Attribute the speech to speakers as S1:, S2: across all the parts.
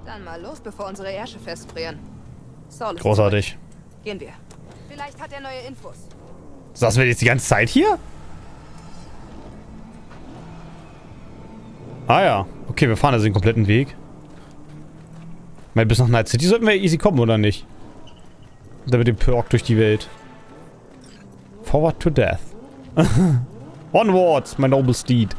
S1: Dann mal los, bevor unsere Ärsche festfrieren. Saul ist
S2: Großartig.
S1: zurück. Gehen wir. Vielleicht hat er neue Infos.
S2: Saßen wir jetzt die ganze Zeit hier? Ah ja. Okay, wir fahren also den kompletten Weg. Weil bis nach Night City sollten wir easy kommen, oder nicht? Und dann mit dem Perk durch die Welt. Forward to death. Onwards, my noble steed.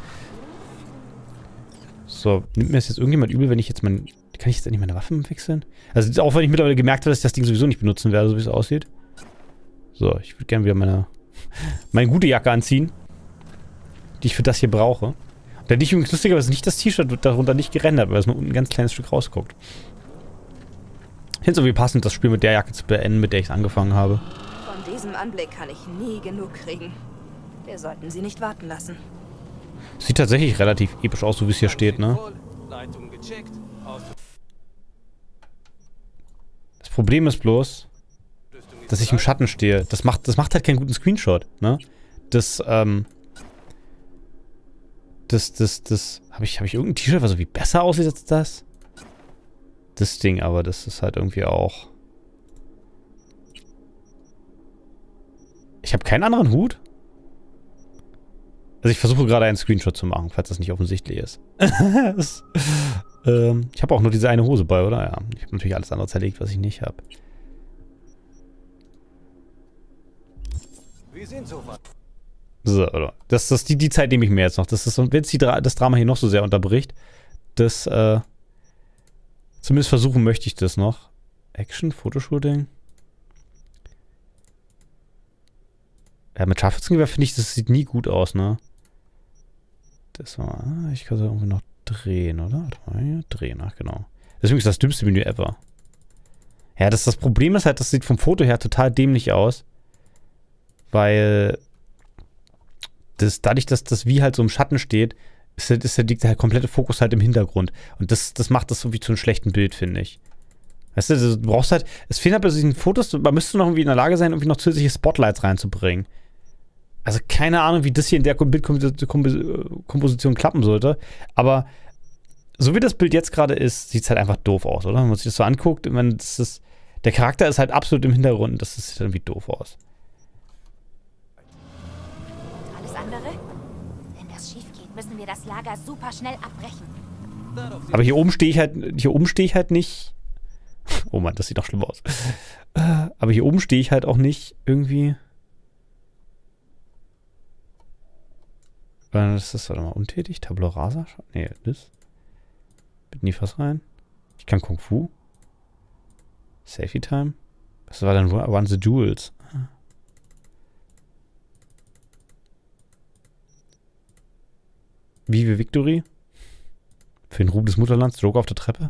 S2: So, nimmt mir das jetzt irgendjemand übel, wenn ich jetzt mein... Kann ich jetzt endlich meine Waffen wechseln? Also auch wenn ich mittlerweile gemerkt habe, dass ich das Ding sowieso nicht benutzen werde, so wie es aussieht. So, ich würde gerne wieder meine gute Jacke anziehen. Die ich für das hier brauche. Und da hätte ich übrigens lustigerweise nicht das T-Shirt wird darunter nicht gerendert, weil es nur unten ein ganz kleines Stück rausguckt. Hinso wie passend, das Spiel mit der Jacke zu beenden, mit der ich es angefangen habe.
S1: Von diesem Anblick kann ich nie genug kriegen. Wir sollten sie nicht warten lassen.
S2: Sieht tatsächlich relativ episch aus, so wie es hier steht, ne? Das Problem ist bloß, dass ich im Schatten stehe. Das macht halt keinen guten Screenshot, ne? Habe ich irgendein T-Shirt, was so wie besser aussieht als das? Das Ding, aber das ist halt irgendwie auch... Ich habe keinen anderen Hut? Also ich versuche gerade einen Screenshot zu machen, falls das nicht offensichtlich ist. Ich habe auch nur diese eine Hose bei, oder? Ja, ich habe natürlich alles andere zerlegt, was ich nicht habe. So, oder? Das ist die Zeit nehme ich mir jetzt noch. Das ist, wenn jetzt das Drama hier noch so sehr unterbricht, das, zumindest versuchen möchte ich das noch. Action, Fotoshooting. Ja, mit Scharfschützengewehr finde ich, das sieht nie gut aus, ne? Das war, ich kann es irgendwie noch drehen, oder? Warte mal, hier, drehen, ach genau. Deswegen ist das dümmste Menü ever. Ja, das Problem ist halt, das sieht vom Foto her total dämlich aus. Weil dadurch, dass das wie halt so im Schatten steht, liegt der komplette Fokus halt im Hintergrund. Und das macht das so wie zu einem schlechten Bild, finde ich. Weißt du brauchst halt, es fehlen halt bei diesen Fotos, man müsste noch irgendwie in der Lage sein, irgendwie noch zusätzliche Spotlights reinzubringen. Also keine Ahnung, wie das hier in der Bildkomposition klappen sollte. Aber so wie das Bild jetzt gerade ist, sieht es halt einfach doof aus, oder? Wenn man sich das so anguckt, der Charakter ist halt absolut im Hintergrund und das sieht irgendwie doof aus.
S3: Alles andere? Wenn das schief geht, müssen wir das Lager super schnell abbrechen.
S2: Aber hier oben stehe ich halt nicht. Oh Mann, das sieht doch schlimm aus. Aber hier oben stehe ich halt auch nicht irgendwie. Das ist, warte mal, untätig. Tabula Rasa? Nee, das. Bitte nie was rein. Ich kann Kung Fu. Safety Time. Was war dann Run the Jewels? Vive Victory. Für den Ruhm des Mutterlands. Joker auf der Treppe.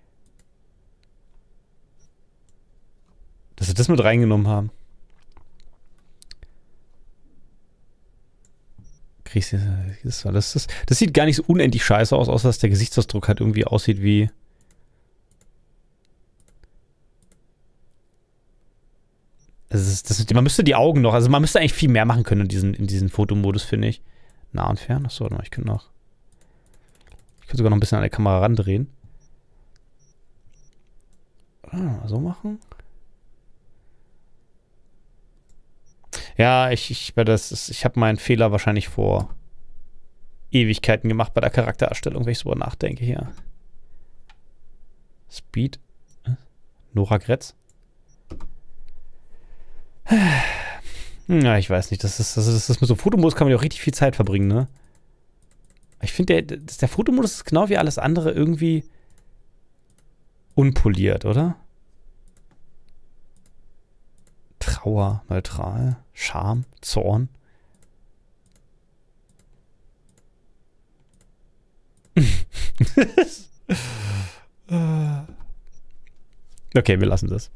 S2: Dass sie das mit reingenommen haben. Das sieht gar nicht so unendlich scheiße aus, außer dass der Gesichtsausdruck halt irgendwie aussieht wie... Man müsste die Augen noch... Also man müsste eigentlich viel mehr machen können in diesen Fotomodus, finde ich. Nah und fern. Achso, warte mal, ich könnte sogar noch ein bisschen an der Kamera randrehen. So machen. Ja, ich habe meinen Fehler wahrscheinlich vor Ewigkeiten gemacht bei der Charaktererstellung, wenn ich so drüber nachdenke hier. Speed. Nora Gretz. Ja, ich weiß nicht. Das ist mit so einem Fotomodus kann man ja auch richtig viel Zeit verbringen, ne? Ich finde, der Fotomodus ist genau wie alles andere irgendwie unpoliert, oder? Trauer, neutral, Scham, Zorn. Okay, wir lassen das.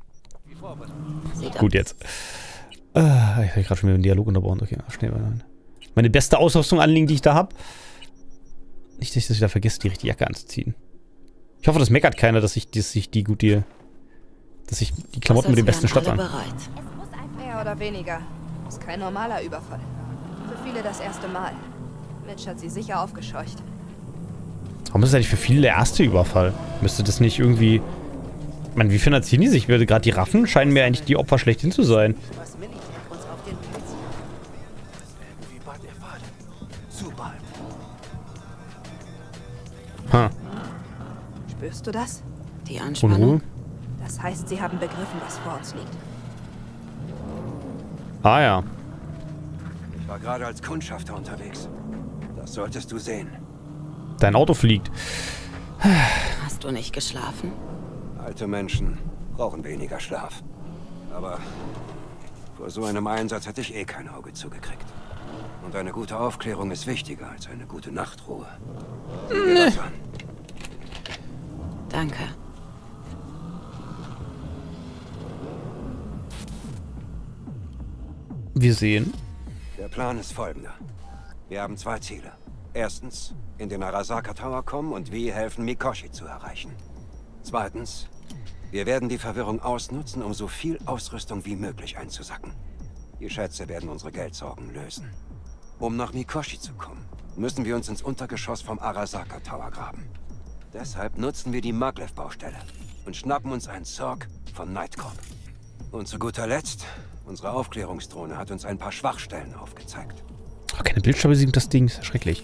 S2: Gut jetzt. Ich habe gerade schon wieder einen Dialog unterbrochen. Okay, schnell mal. Meine beste Ausrüstung anlegen, die ich da habe. Nicht, dass ich das wieder vergesse, die richtige Jacke anzuziehen. Ich hoffe, das meckert keiner, dass ich die Klamotten mit dem besten Stoff an.
S1: Mehr oder weniger. Ist kein normaler Überfall. Für viele das erste Mal. Mitch hat sie sicher aufgescheucht.
S2: Warum ist das eigentlich für viele der erste Überfall? Müsste das nicht irgendwie... Ich meine, wie finanzieren die sich? Gerade die Raffen scheinen mir eigentlich die Opfer schlechthin zu sein.
S4: Was Militär uns auf den Pilz. Irgendwie war der Faden. Zu bald.
S2: Ha.
S1: Spürst du das?
S3: Die
S2: Unruhe?
S3: Anspannung.
S1: Das heißt, sie haben begriffen, was vor uns liegt.
S2: Ah ja.
S5: Ich war gerade als Kundschafter unterwegs. Das solltest du sehen.
S2: Dein Auto fliegt.
S3: Hast du nicht geschlafen?
S5: Alte Menschen brauchen weniger Schlaf. Aber vor so einem Einsatz hätte ich eh kein Auge zugekriegt. Und eine gute Aufklärung ist wichtiger als eine gute Nachtruhe. Sieh dir das an.
S3: Danke.
S2: Wir sehen.
S5: Der Plan ist folgender. Wir haben 2 Ziele. Erstens, in den Arasaka Tower kommen und wir helfen, Mikoshi zu erreichen. Zweitens, wir werden die Verwirrung ausnutzen, um so viel Ausrüstung wie möglich einzusacken. Die Schätze werden unsere Geldsorgen lösen. Um nach Mikoshi zu kommen, müssen wir uns ins Untergeschoss vom Arasaka Tower graben. Deshalb nutzen wir die Maglev-Baustelle und schnappen uns einen Zerg von Nightcorp. Und zu guter Letzt, unsere Aufklärungsdrohne hat uns ein paar Schwachstellen aufgezeigt.
S2: Oh, keine Bildstabilisierung, das Ding ist ja schrecklich.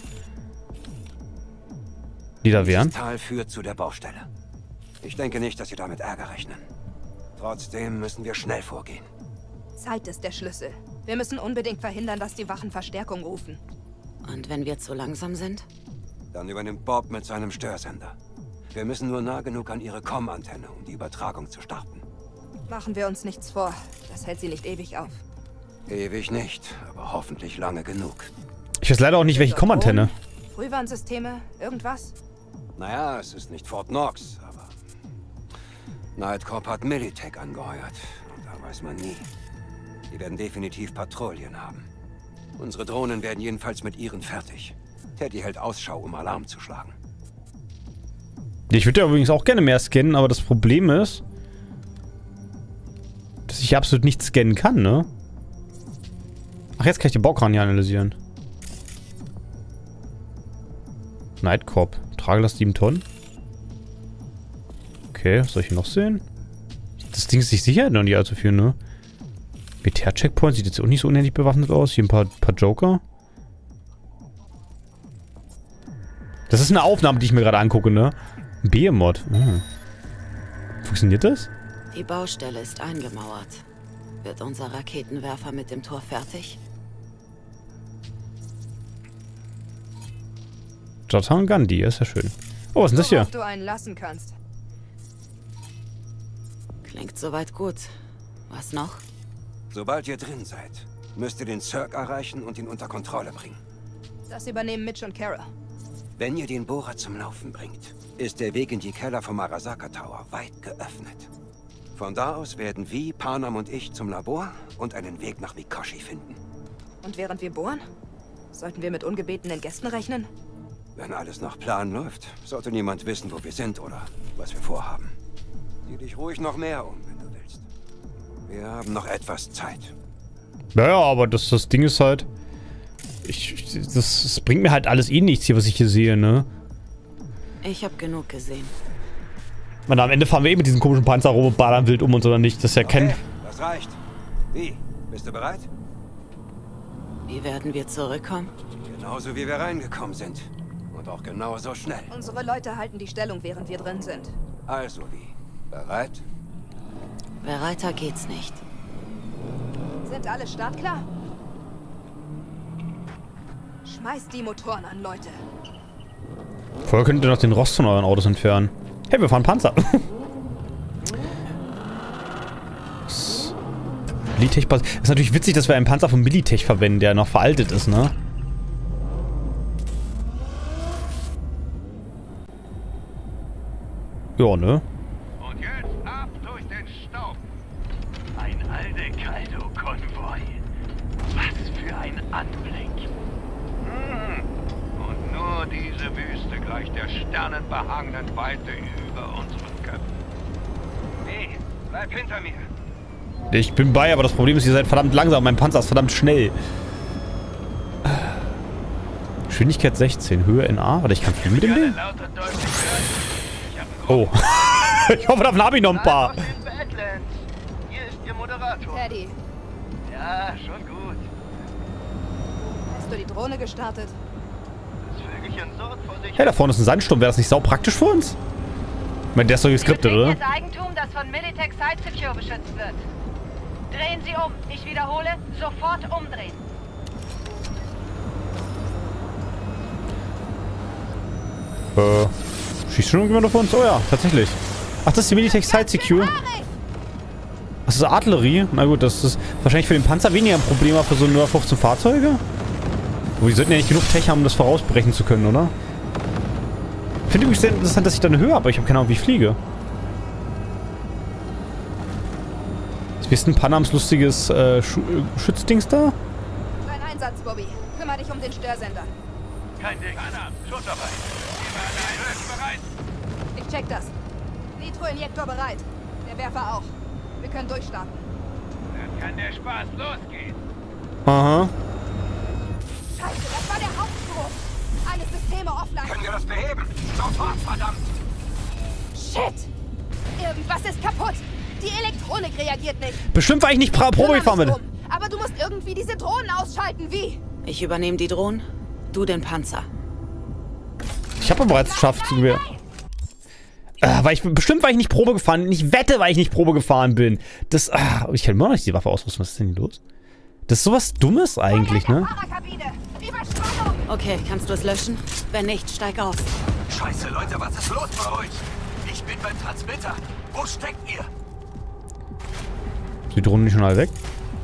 S2: Die da wären?
S5: Das Tal führt zu der Baustelle. Ich denke nicht, dass Sie damit Ärger rechnen. Trotzdem müssen wir schnell vorgehen.
S1: Zeit ist der Schlüssel. Wir müssen unbedingt verhindern, dass die Wachen Verstärkung rufen.
S3: Und wenn wir zu langsam sind?
S5: Dann übernimmt Bob mit seinem Störsender. Wir müssen nur nah genug an ihre Com-Antenne, um die Übertragung zu starten.
S1: Machen wir uns nichts vor. Das hält sie nicht ewig auf.
S5: Ewig nicht, aber hoffentlich lange genug.
S2: Ich weiß leider auch nicht, welche Com-Antenne.
S1: Frühwarnsysteme? Irgendwas?
S5: Naja, es ist nicht Fort Knox, aber Nightcorp hat Militech angeheuert. Und da weiß man nie. Die werden definitiv Patrouillen haben. Unsere Drohnen werden jedenfalls mit ihren fertig. Teddy hält Ausschau, um Alarm zu schlagen.
S2: Ich würde ja übrigens auch gerne mehr scannen, aber das Problem ist, dass ich absolut nicht scannen kann, ne? Ach, jetzt kann ich den Baukran hier analysieren. Nightcorp. Tragelast 7 Tonnen. Okay, was soll ich hier noch sehen? Das Ding ist sich sicher noch nicht allzu viel, ne? Militär-Checkpoint sieht jetzt auch nicht so unendlich bewaffnet aus. Hier ein paar Joker. Das ist eine Aufnahme, die ich mir gerade angucke, ne? Behemoth. Funktioniert das?
S3: Die Baustelle ist eingemauert. Wird unser Raketenwerfer mit dem Tor fertig?
S2: Jatan Gandhi, ist ja schön. Oh, was ist denn das hier?
S1: Worauf du einen lassen kannst.
S3: Klingt soweit gut. Was noch?
S5: Sobald ihr drin seid, müsst ihr den Zerg erreichen und ihn unter Kontrolle bringen.
S1: Das übernehmen Mitch und Kara.
S5: Wenn ihr den Bohrer zum Laufen bringt, ist der Weg in die Keller vom Arasaka Tower weit geöffnet. Von da aus werden wir, Panam und ich zum Labor und einen Weg nach Mikoshi finden.
S1: Und während wir bohren? Sollten wir mit ungebetenen Gästen rechnen?
S5: Wenn alles nach Plan läuft, sollte niemand wissen, wo wir sind oder was wir vorhaben. Sieh dich ruhig noch mehr um, wenn du willst. Wir haben noch etwas Zeit.
S2: Naja, aber das Ding ist halt... Das bringt mir halt alles eh nichts hier, was ich hier sehe, ne?
S3: Ich habe genug gesehen.
S2: Man, am Ende fahren wir eh mit diesem komischen Panzer rum und ballern wild um uns, oder nicht? Das ist ja
S5: Okay, das reicht. Wie? Bist du bereit?
S3: Wie werden wir zurückkommen?
S5: Genauso wie wir reingekommen sind. Und auch genauso schnell.
S1: Unsere Leute halten die Stellung, während wir drin sind.
S5: Also wie? Bereit?
S3: Bereiter geht's nicht.
S1: Sind alle startklar? Schmeißt die Motoren an, Leute.
S2: Vorher könnt ihr noch den Rost von euren Autos entfernen. Hey, wir fahren Panzer. Militech ist natürlich witzig, dass wir einen Panzer von Militech verwenden, der noch veraltet ist, ne? Ja, ne?
S6: Und jetzt ab durch den Staub. Ein Aldecaldo-Konvoi. Was für ein Anblick. Und nur diese Wüste gleicht der sternenbehangenen Weite über unseren Köpfen.
S5: Nee, bleib hinter mir.
S2: Ich bin bei, aber das Problem ist, ihr seid verdammt langsam. Mein Panzer ist verdammt schnell. Geschwindigkeit 16, Höhe NA. Warte, ich kann fliegen mit dem Ding? Oh. Ich hoffe, da habe ich noch ein paar.
S4: Hier ist Ihr Moderator.
S1: Teddy,
S4: Ja, schon gut.
S1: hast du die Drohne gestartet?
S4: Das Vögelchen sorgt vor sich.
S2: Hey, da vorne ist ein Sandsturm. Wäre das nicht sau praktisch für uns? Ich meine, der ist doch geskriptet, oder?
S3: Das Eigentum, das von Militech Site Secure beschützt wird. Drehen Sie um. Ich wiederhole, sofort umdrehen.
S2: Schießt schon irgendjemand auf uns? Oh ja, tatsächlich. Ach, das ist die Militech Site Secure. Das ist Artillerie. Na gut, das ist wahrscheinlich für den Panzer weniger ein Problem, aber für so nur 15 Fahrzeuge. Aber die sollten ja nicht genug Tech haben, um das vorausbrechen zu können, oder? Ich finde übrigens sehr interessant, dass ich da eine Höhe habe, aber ich habe keine Ahnung, wie ich fliege. Ist ein Panams lustiges Schützdings da?
S1: Dein Einsatz, Bobby. Kümmere dich um den Störsender.
S4: Kein Ding.
S6: Panam, Schussarbeit. Bereit.
S1: Ich check das. Nitroinjektor bereit. Der Werfer auch. Wir können durchstarten.
S6: Dann kann der Spaß losgehen.
S2: Aha.
S1: Scheiße, das war der Hauptstrom. Alle Systeme offline.
S5: Können wir das beheben? Sofort, verdammt!
S1: Shit! Irgendwas ist kaputt. Die Elektronik reagiert nicht.
S2: Bestimmt war ich nicht Probe gefahren mit.
S1: Aber du musst irgendwie diese Drohnen ausschalten. Wie?
S7: Ich übernehme die Drohnen, du den Panzer.
S2: Ich habe bereits geschafft. Bestimmt war ich nicht Probe gefahren. Ich wette, weil ich nicht Probe gefahren bin. Das. Ich kann immer noch nicht die Waffe ausrüsten. Was ist denn hier los? Das ist sowas Dummes eigentlich, ne?
S1: Fahrerkabine. Überspannung.
S7: Okay, kannst du es löschen? Wenn nicht, steig aus.
S4: Scheiße, Leute, was ist los bei euch? Ich bin beim Transmitter. Wo steckt ihr?
S2: Ist die Drohne nicht schon alle weg?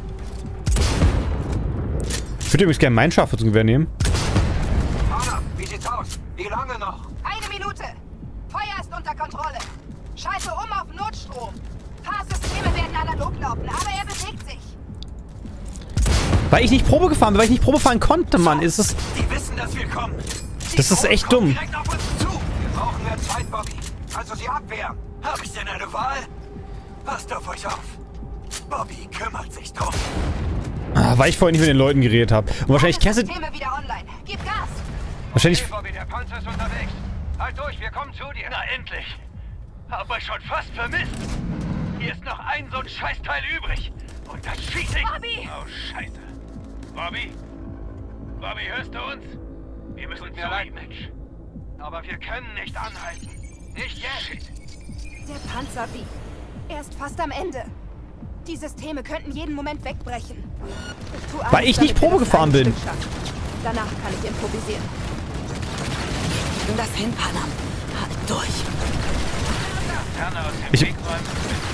S2: Ich würde übrigens gerne mein Scharfschützengewehr nehmen.
S5: Hanna, wie sieht's aus? Wie lange noch?
S1: 1 Minute. Feuer ist unter Kontrolle. Schalte um auf Notstrom. Paar Systeme werden analog laufen, aber er bewegt sich.
S2: Weil ich nicht Probe gefahren bin, weil ich nicht Probe fahren konnte, Mann. Ist es.
S4: Die wissen, dass wir kommen.
S2: Das ist echt dumm.
S4: Direkt auf uns zu.
S5: Wir brauchen mehr Zeit, Bobby. Also sie abwehren.
S4: Hab ich denn eine Wahl? Passt auf euch auf. Bobby kümmert sich drum.
S2: Weil ich vorhin nicht mit den Leuten geredet habe. Und wahrscheinlich Cassidy.
S1: Systeme wieder online. Gib Gas.
S2: Wahrscheinlich.
S6: Okay, Bobby, der Panzer ist unterwegs. Halt durch, wir kommen zu dir.
S4: Na endlich. Hab euch schon fast vermisst. Hier ist noch ein so ein Scheißteil übrig. Und das schieße ich.
S1: Bobby!
S6: Oh, Scheiße. Bobby? Bobby, hörst du uns? Wir müssen
S4: Tut mir
S6: zu
S4: leid,
S6: ihm.
S4: Mensch. Aber wir können nicht anhalten. Nicht jetzt.
S1: Der Panzer wie? Er ist fast am Ende. Die Systeme könnten jeden Moment wegbrechen. Ich tue alles,
S2: Weil ich nicht
S1: damit wir
S2: Probe
S1: das
S2: gefahren
S1: kleine
S2: bin.
S1: Stück schaffen. Danach kann ich improvisieren.
S7: Nimm das hin, Panam. Halt durch.
S6: Herne aus dem
S2: Ich-
S6: Weg räumen.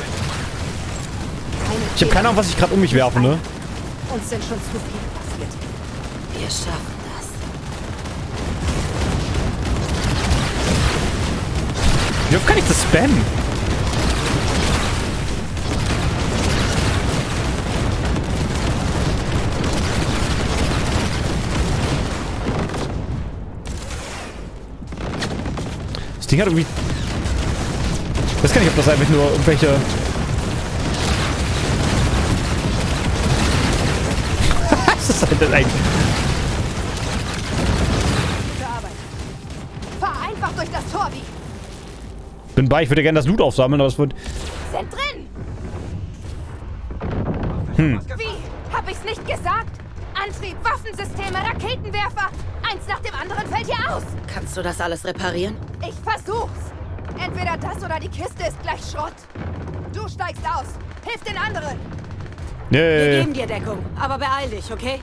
S2: Ich habe keine Ahnung, was ich gerade um mich werfe, ne?
S1: Uns sind schon zu viel passiert.
S7: Wir schaffen das.
S2: Wie oft kann ich das spammen? Das Ding hat irgendwie... Ich weiß gar nicht, ob das einfach nur irgendwelche... Was ist denn eigentlich?
S1: Gute Arbeit. Fahr einfach durch das Tor, wie?
S2: Bin bei, ich würde gerne das Loot aufsammeln, aber es wird...
S1: Sind drin! Wie? Hab ich's nicht gesagt? Antrieb, Waffensysteme, Raketenwerfer. Eins nach dem anderen fällt hier aus.
S7: Kannst du das alles reparieren?
S1: Ich versuch's. Entweder das oder die Kiste ist gleich Schrott. Du steigst aus. Hilf den anderen.
S7: Wir geben dir Deckung, aber beeil dich, okay?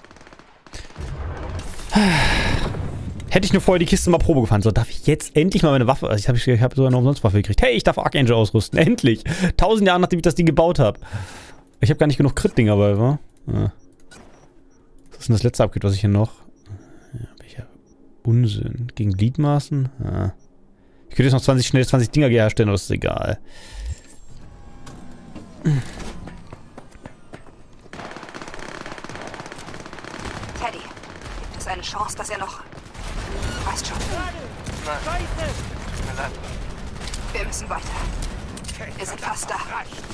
S2: Hätte ich nur vorher die Kiste mal Probe gefahren. So, darf ich jetzt endlich mal meine Waffe... Also ich hab sogar eine Umsonstwaffe gekriegt. Hey, ich darf Archangel ausrüsten. Endlich. 1000 Jahre, nachdem ich das Ding gebaut habe. Ich habe gar nicht genug Crit-Dinger dabei, wa? Ja. Was ist denn das letzte Upgrade, was ich hier noch... Ja, welcher Unsinn. Gegen Gliedmaßen? Ja. Ich könnte jetzt noch schnell 20 Dinger herstellen, aber das ist egal.
S1: Teddy, gibt es eine Chance, dass er noch... Weißt schon. Wir müssen weiter. Wir sind fast da.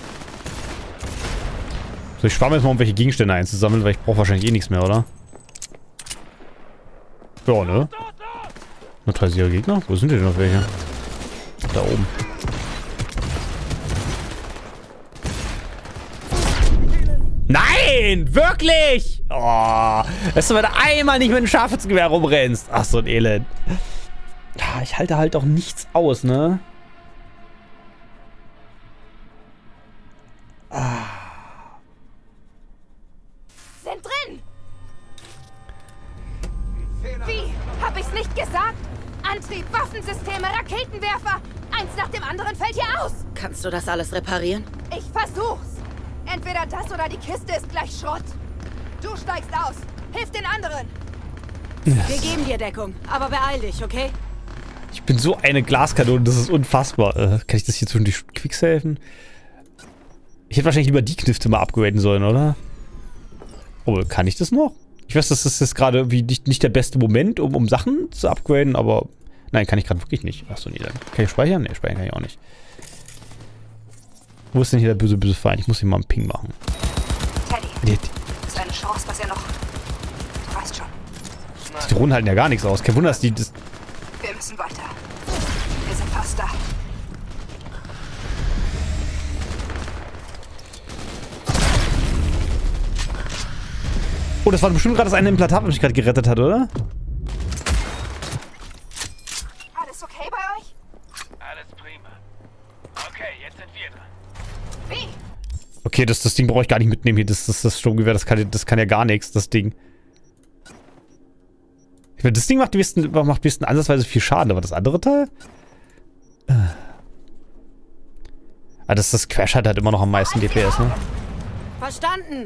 S2: So, ich spare mir jetzt mal, um welche Gegenstände einzusammeln, weil ich brauche wahrscheinlich eh nichts mehr, oder? Ja, ne? Neutralisierer Gegner? Wo sind denn noch welche? Da oben. Nein! Wirklich! Oh, dass du da einmal nicht mit einem Scharfschützengewehr rumrennst. Ach, so ein Elend. Ich halte halt auch nichts aus, ne?
S1: Sind drin! Wie? Hab ich's nicht gesagt? Antrieb, Waffensysteme, Raketenwerfer. Eins nach dem anderen fällt hier aus.
S7: Kannst du das alles reparieren?
S1: Ich versuch's. Entweder das oder die Kiste ist gleich Schrott. Du steigst aus. Hilf den anderen.
S7: Wir geben dir Deckung, aber beeil dich, okay?
S2: Ich bin so eine Glaskanone, das ist unfassbar. Kann ich das hier zwischendurch quicksafen? Ich hätte wahrscheinlich lieber die Knifte mal upgraden sollen, oder? Oh, kann ich das noch? Ich weiß, das ist jetzt gerade irgendwie nicht der beste Moment, um Sachen zu upgraden, aber... Nein, kann ich gerade wirklich nicht. Achso, nee, dann. Kann ich speichern? Nee, speichern kann ich auch nicht. Wo ist denn hier der böse Feind? Ich muss hier mal einen Ping machen.
S1: Teddy, ist eine Chance, dass er noch... Du weißt schon.
S2: Die Drohnen halten ja gar nichts aus. Kein Wunder, dass die...
S1: Wir müssen weiter. Wir sind fast da.
S2: Oh, das war bestimmt gerade das eine Implantat, was mich gerade gerettet hat, oder?
S1: Alles okay bei euch?
S6: Alles prima. Okay, jetzt sind wir dran.
S1: Wie?
S2: Okay, das Ding brauche ich gar nicht mitnehmen hier. Das Sturmgewehr, das kann ja gar nichts, das Ding. Ich meine, das Ding macht besten ansatzweise viel Schaden, aber das andere Teil? Ah, das Crash hat halt immer noch am meisten DPS, ne?
S7: Verstanden!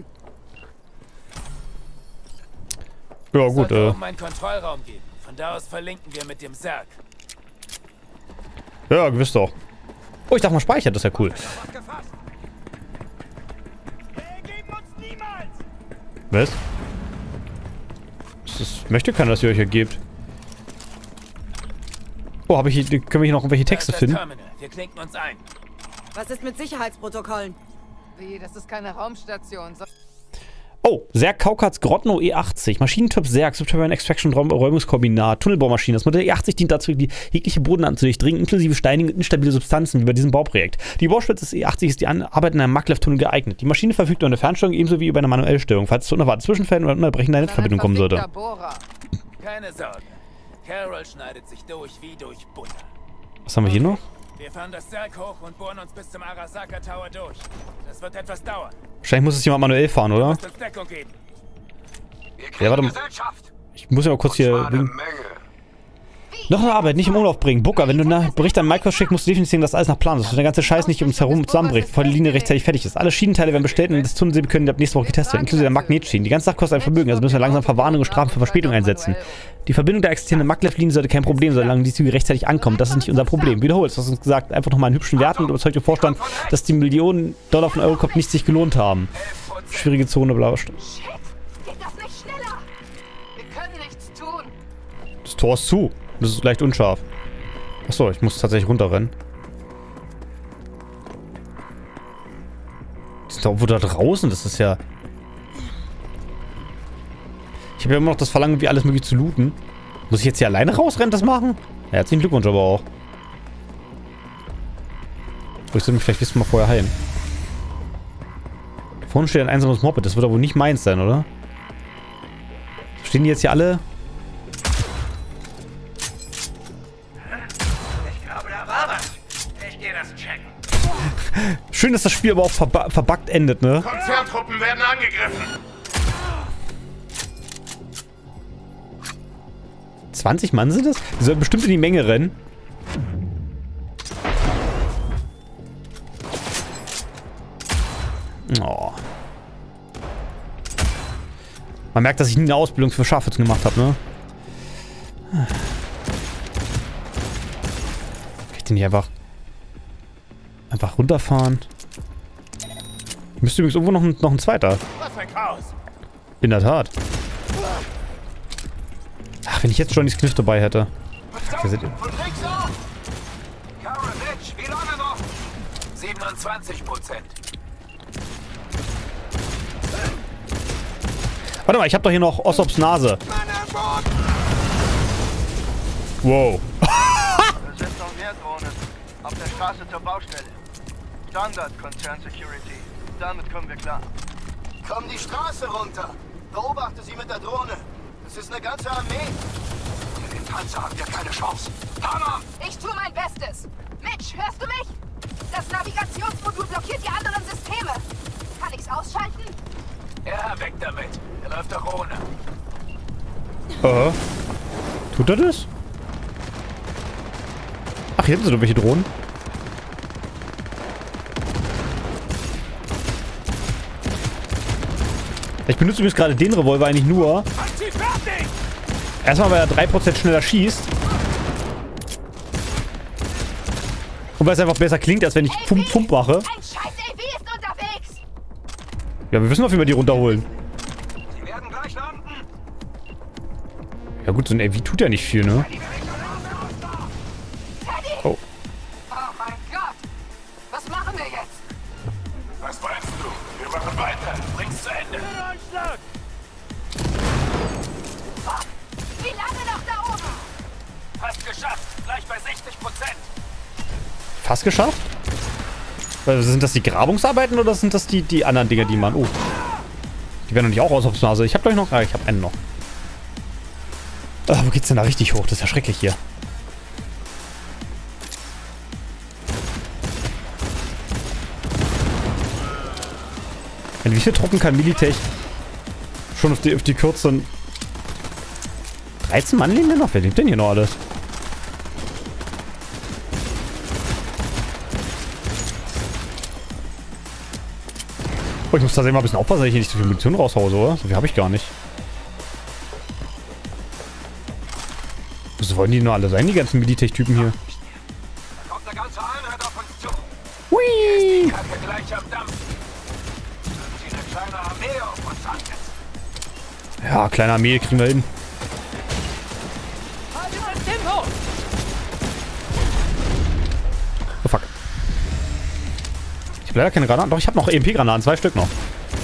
S2: Ja, gut,
S8: einen Kontrollraum geben. Von da aus verlinken wir mit dem Sarg.
S2: Ja, gewiss doch. Oh, ich darf mal speichern, das ist ja cool. Was? Das möchte keiner, dass ihr euch ergebt. Oh, können wir hier noch irgendwelche Texte finden?
S8: Wir klinken uns ein.
S7: Was ist mit Sicherheitsprotokollen?
S9: Wie, das ist keine Raumstation.
S2: Oh, Zerg Kaukaz Grotno E80. Maschinentyp Zerg, Subterranean Extraction Räumungskombinat, Tunnelbaumaschine. Das Modell E80 dient dazu, die jegliche Boden zu durchdringen, inklusive steinige und instabile Substanzen, wie bei diesem Bauprojekt. Die Bauspitze des E80 ist die Arbeit in einem Maglev-Tunnel geeignet. Die Maschine verfügt über eine Fernsteuerung ebenso wie über eine manuelle Steuerung, falls es zu unerwarteten Zwischenfällen oder unterbrechender Netzverbindung kommen sollte.
S8: Keine Sorge. Carol schneidet sich durch wie durch Butter.
S2: Was haben wir hier noch?
S8: Wir fahren das Sarg hoch und bohren uns bis zum Arasaka Tower durch. Das wird etwas dauern.
S2: Wahrscheinlich muss es jemand manuell fahren, oder?
S8: Uns Deckung geben.
S2: Ja, warte mal. Ich muss ja mal kurz hier... Noch eine Arbeit, nicht im Umlauf bringen. Booker, wenn du einen Bericht an Micro schickst, musst du definitiv sehen, dass alles nach Plan ist. Dass der ganze Scheiß nicht um uns herum zusammenbricht, bevor die Linie rechtzeitig fertig ist. Alle Schienenteile werden bestellt und das Tunnelsee können ab nächste Woche getestet werden, inklusive der Magnetschienen. Die ganze Sache kostet ein Vermögen, also müssen wir langsam Verwarnung und Strafen für Verspätung einsetzen. Die Verbindung der existierenden Maglev-Linie sollte kein Problem sein, solange die Züge rechtzeitig ankommen. Das ist nicht unser Problem. Wiederholt, du hast uns gesagt, einfach nochmal einen hübschen Wert und überzeugt den Vorstand, dass die Millionen Dollar von Eurocop nicht sich gelohnt haben. Schwierige Zone, bla.
S1: Shit, geht das nicht schneller? Wir können nichts tun.
S2: Das Tor ist zu. Das ist leicht unscharf. Achso, ich muss tatsächlich runterrennen. Die sind da irgendwo da draußen, das ist ja... Ich habe ja immer noch das Verlangen, wie alles möglich zu looten. Muss ich jetzt hier alleine rausrennen, das machen? Ja, herzlichen Glückwunsch aber auch. Ich sollte mich vielleicht wissen, mal vorher heilen. Vorne steht ein einsames Moped, das wird aber wohl nicht meins sein, oder? Stehen die jetzt hier alle? Schön, dass das Spiel aber auch verbuggt endet, ne?
S6: Konzerntruppen werden angegriffen.
S2: 20 Mann sind das? Die sollen bestimmt in die Menge rennen. Oh. Man merkt, dass ich nie eine Ausbildung für Scharfschützen gemacht habe, ne? Kann ich den nicht einfach runterfahren? Müsste übrigens irgendwo noch ein zweiter. In der Tat. Ach, wenn ich jetzt schon die Kniff dabei hätte.
S8: Wie lange noch? 27%.
S2: Warte mal, ich habe doch hier noch Ossops Nase. Wow.
S10: Es sind noch mehr Drohnen. Auf der Straße zur Baustelle. Standard Concern Security. Damit kommen wir klar.
S11: Komm die Straße runter. Beobachte sie mit der Drohne. Das ist eine ganze Armee.
S5: Gegen den Panzer haben wir keine Chance. Hammer!
S1: Ich tue mein Bestes. Mitch, hörst du mich? Das Navigationsmodul blockiert die anderen Systeme. Kann ich's ausschalten?
S8: Ja, weg damit. Er läuft doch ohne.
S2: Tut er das? Ach, hier sind so welche Drohnen. Ich benutze übrigens gerade den Revolver eigentlich nur. Erstmal, weil er 3% schneller schießt. Und weil es einfach besser klingt, als wenn ich Pump mache.
S1: Ein scheiß AV ist unterwegs!
S2: Ja, wir wissen doch, wie wir die runterholen.
S5: Sie werden gleich landen.
S2: Ja gut, so ein AV tut ja nicht viel, ne? Oh.
S1: Oh mein Gott! Was machen wir jetzt?
S8: Was meinst du? Wir machen weiter. Bring's zu Ende.
S1: Fuck! Wie lange noch da oben?
S8: Fast geschafft. Gleich bei 60%.
S2: Fast geschafft? Also sind das die Grabungsarbeiten oder sind das die anderen Dinger, die man... Oh. Die werden doch nicht auch aus aufs Nase. Ich hab gleich noch... Ah, ich hab einen noch. Wo geht's denn da richtig hoch? Das ist ja schrecklich hier. Wie viele Truppen kann Militech schon auf die Kürze... 13 Mann leben denn noch? Wer lebt denn hier noch alles? Oh, ich muss tatsächlich mal ein bisschen aufpassen, dass ich hier nicht so viel Munition raushause, oder? So viel habe ich gar nicht. Was wollen die nur alle sein, die ganzen Militech-Typen hier?
S5: Da kommt eine ganze Einheit auf uns zu.
S2: Hui!
S8: Kacke gleich am Dampf.
S5: Sie eine kleine Armee auf uns ansetzen.
S2: Ja, kleine Armee kriegen wir hin. Oh fuck. Ich habe leider keine Granaten. Doch, ich habe noch EMP-Granaten. 2 Stück noch.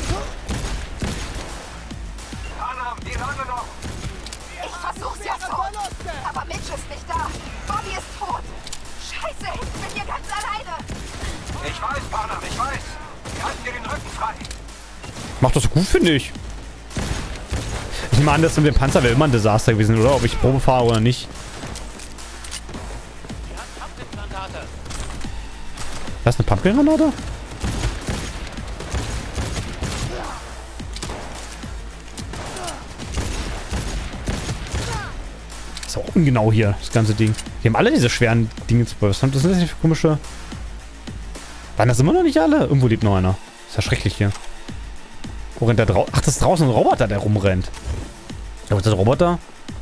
S5: Hanna, wie lange noch?
S1: Ich versuch's ja so. Aber Mitch ist nicht da. Bobby ist tot. Scheiße, ich bin hier ganz alleine.
S5: Ich weiß, Panam, ich weiß. Wir halten dir den Rücken frei.
S2: Macht das so gut, finde ich. Ich nehme an, das mit dem Panzer wäre immer ein Desaster gewesen, oder? Ob ich Probe fahre oder nicht. Das ist eine Pumpkin-Granate? Ist auch ungenau hier, das ganze Ding. Die haben alle diese schweren Dinge zu bauen. Was sind das denn für komische... Waren das immer noch nicht alle? Irgendwo lebt noch einer. Ist ja schrecklich hier. Wo rennt der draußen? Ach, das ist draußen ein Roboter, der rumrennt. Ja, was ist das, Roboter?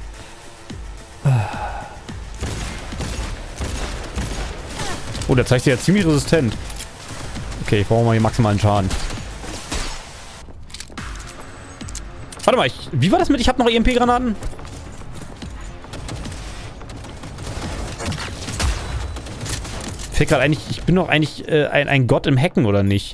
S2: Oh, der zeigt sich ja ziemlich resistent. Okay, ich brauche mal hier maximalen Schaden. Warte mal, wie war das mit? Ich habe noch EMP-Granaten? Fehlt gerade eigentlich... Ich bin doch eigentlich ein Gott im Hacken, oder nicht?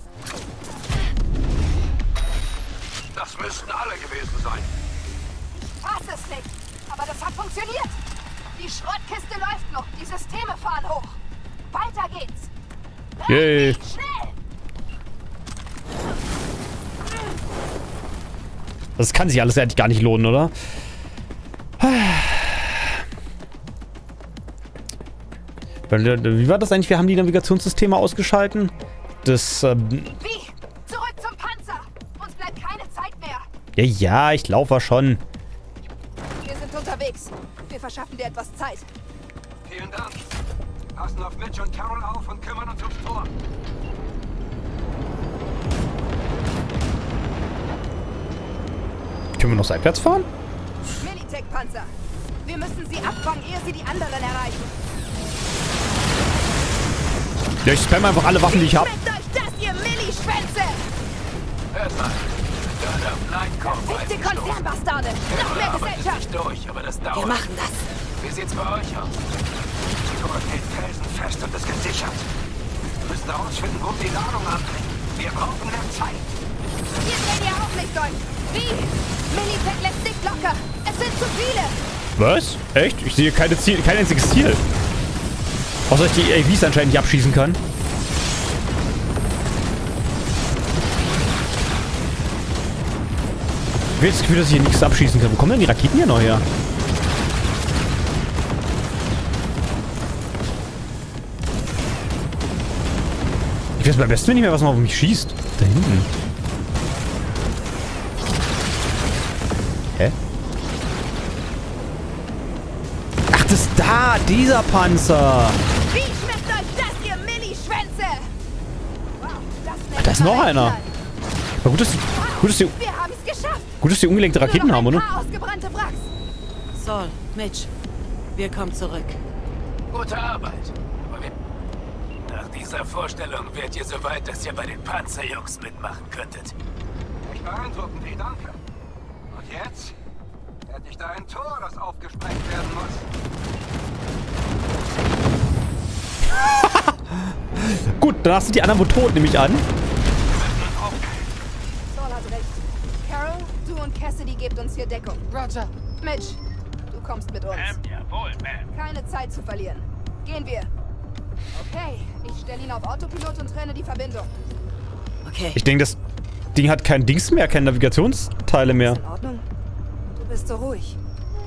S5: Das müssten alle gewesen sein.
S1: Ich weiß es nicht. Aber das hat funktioniert. Die Schrottkiste läuft noch. Die Systeme fahren hoch. Weiter geht's.
S2: Yay.
S1: Schnell!
S2: Das kann sich alles eigentlich gar nicht lohnen, oder? Wie war das eigentlich? Wir haben die Navigationssysteme ausgeschalten. Das,
S1: Wie? Zurück zum Panzer! Uns bleibt keine Zeit mehr.
S2: Ja, ich laufe schon.
S1: Wir sind unterwegs. Wir verschaffen dir etwas Zeit.
S5: Vielen Dank. Passen auf Mitch und Carol auf und kümmern uns ums Tor.
S2: Können wir noch seitwärts fahren?
S1: Militech-Panzer. Wir müssen sie abfangen, ehe sie die anderen erreichen.
S2: Ja, ich spamme einfach alle Waffen, die ich habe.
S1: Schmeckt euch das, ihr Milli-Schwänze!
S8: Hört mal. Da Blind Combo.
S1: Fickte Konzernbastarde! Noch mehr Gesellschaft!
S8: Nicht durch, aber das dauert.
S7: Wir machen das.
S8: Wie sieht's bei euch aus?
S5: Die Tor steht felsenfest und ist gesichert. Wir müssen herausfinden, wo die Ladung anbringt. Wir brauchen mehr Zeit.
S1: Wir drehen ja auch nicht durch. Wie? Militech lässt nicht locker. Es sind zu viele.
S2: Was? Echt? Ich sehe kein einziges Ziel. Außer dass ich die AVs anscheinend nicht abschießen kann. Ich habe jetzt das Gefühl, dass ich hier nichts abschießen kann. Wo kommen denn die Raketen hier noch her? Ich weiß beim besten nicht mehr, was man auf mich schießt. Da hinten. Hä? Ach, das ist da! Dieser Panzer!
S1: Wie schmeckt euch das, ihr Millischwänze? Wow,
S2: Ach, da ist noch einer. Aber gut, dass die
S1: wir haben es geschafft.
S2: Gut, dass die ungelenkte Raketen haben, oder?
S1: Ausgebrannte Wracks.
S7: Saul, Mitch, wir kommen zurück.
S8: Gute Arbeit. Aber nach dieser Vorstellung wärt ihr so weit, dass ihr bei den Panzerjungs mitmachen könntet.
S5: Echt beeindruckend, wie danke. Und jetzt? Hätte ich da ein Tor, das aufgesprengt werden muss.
S2: Gut, danach sind die anderen wohl tot, nehme ich an.
S1: Saul hat recht. Carol, du und Cassidy gebt uns hier Deckung.
S9: Roger.
S1: Mitch, du kommst mit uns.
S6: Jawohl, Ma'am.
S1: Keine Zeit zu verlieren. Gehen wir. Okay, ich stelle ihn auf Autopilot und trenne die Verbindung.
S7: Okay.
S2: Ich denke, das Ding hat kein Dings mehr, keine Navigationsteile mehr.
S1: Ist in Ordnung? Du bist so ruhig.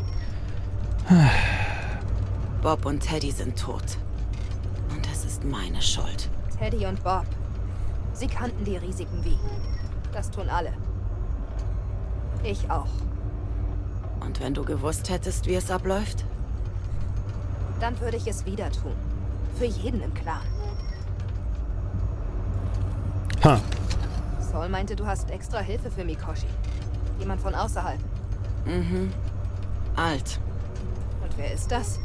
S7: Bob und Teddy sind tot. Und es ist meine Schuld.
S1: Teddy und Bob. Sie kannten die Risiken wie. Das tun alle. Ich auch.
S7: Und wenn du gewusst hättest, wie es abläuft?
S1: Dann würde ich es wieder tun. Für jeden im Clan.
S2: Ha.
S1: Saul meinte, du hast extra Hilfe für Mikoshi. Jemand von außerhalb.
S7: Mhm. Alt.
S1: Und wer ist das?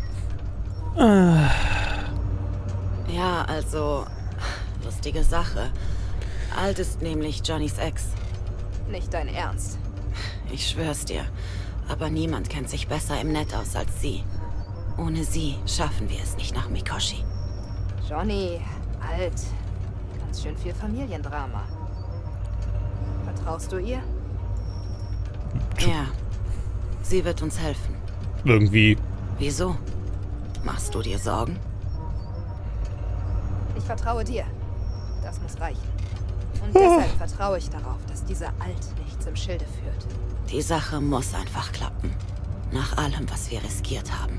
S7: Ja, also... lustige Sache. Alt ist nämlich Johnnys Ex.
S1: Nicht dein Ernst.
S7: Ich schwör's dir. Aber niemand kennt sich besser im Net aus als sie. Ohne sie schaffen wir es nicht nach Mikoshi.
S1: Johnny, alt. Ganz schön viel Familiendrama. Vertraust du ihr?
S7: Ja. Sie wird uns helfen.
S2: Irgendwie.
S7: Wieso? Machst du dir Sorgen?
S1: Ich vertraue dir. Das muss reichen. Und deshalb vertraue ich darauf, dass dieser Alt nichts im Schilde führt.
S7: Die Sache muss einfach klappen. Nach allem, was wir riskiert haben.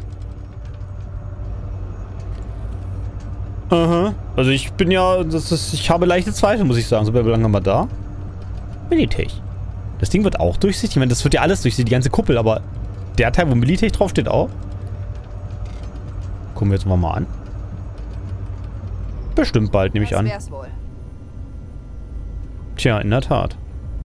S2: Aha. Also ich bin ja... ich habe leichte Zweifel, muss ich sagen. So, wie lange haben wir da? Militech. Das Ding wird auch durchsichtig. Ich meine, das wird ja alles durchsichtig, die ganze Kuppel, aber der Teil, wo Militech draufsteht, auch. Gucken wir jetzt mal an. Bestimmt bald, nehme ich an.
S1: Das wär's wohl.
S2: Tja, in der Tat.